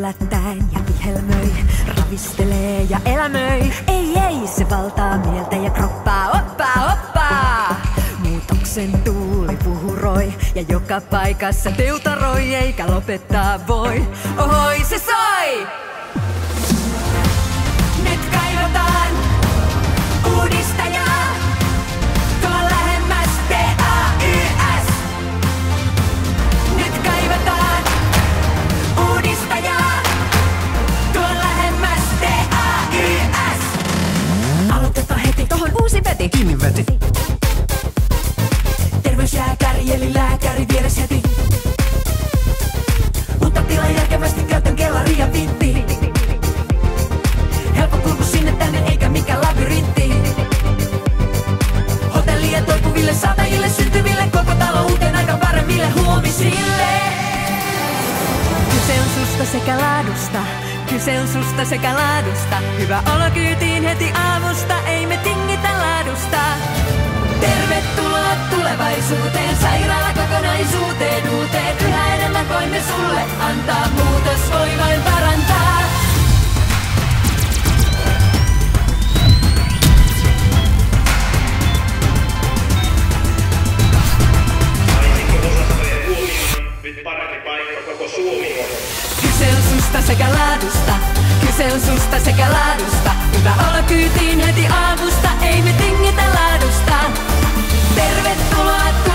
yllättäen ja vihelmöi, ravistelee ja elämöi. Ei, se valtaa mieltä ja kroppaa, oppaa. Muutoksen tuuli puhuroi ja joka paikassa teutaroi, eikä lopettaa voi. Ohoi, se soi! Nyt kaivataan uudistajaa, tuo lähemmäs TAYS. Nyt kaivataan uudistajaa, tuo lähemmäs TAYS. Aloitetaan heti, tohon uusi veti. Kiinni veti. Terveysjääkäri eli lääkäri vieres heti. Uutta tilaa järkevästi käytön kellari ja vintti. Helppo kulku sinne tänne eikä mikään labyrintti. Hotellien toipuville, saatajille, syntyville, koko talo uuteen aika paremmille huomisille. Kyse on susta sekä laadusta, kyse on susta sekä laadusta. Hyvä olo kyytiin heti aamusta, ei me tingitä laadusta. Tervetuloa tulevaisuuteen, sairaala kokonaisuuteen, uuteen. Yhä enemmän voimme sulle antaa, muutos voi vain parantaa. Nyt parempi paikka koko Suomi on. Kyse on susta sekä laadusta, kyse on susta sekä laadusta. Hyvä olo kyytiin heti aamusta, ei me tingitä laadusta. Tervetuloa